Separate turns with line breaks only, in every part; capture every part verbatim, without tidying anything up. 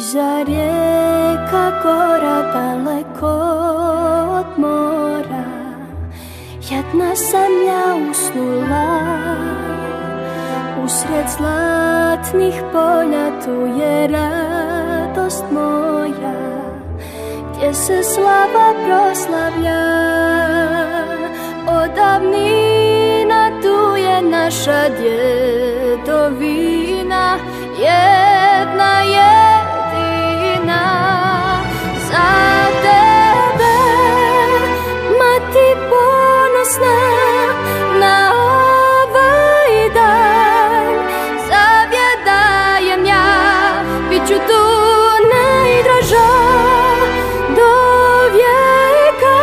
Iza rijeka gora daleko od mora, jedna zemlja usnula. Usred zlatnih polja tu je radost moja, gdje se slava proslavlja. Od davnina tu je naša djedovina, jedna jedina. Za tebe, mati ponosna, na ovaj dan zavjet dajem ja, bit ću tu najdraža do vijeka.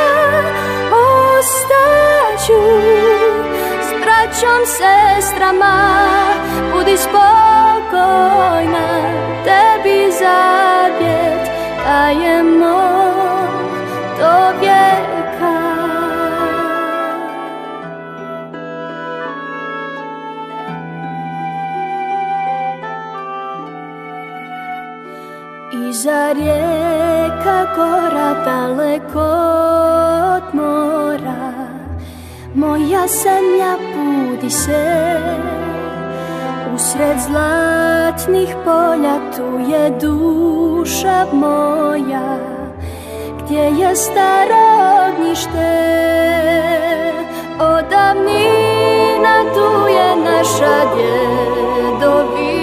Ostaću s braćom, sestrama, budi spokojna, tebi zavjet dajemo do vijeka. Iza rijeka gora daleko od mora, moja zemlja budi se. Usred zlatnih polja tu je duša moja, gdje je staro ognjište. Od davnina tu je naša djedovina.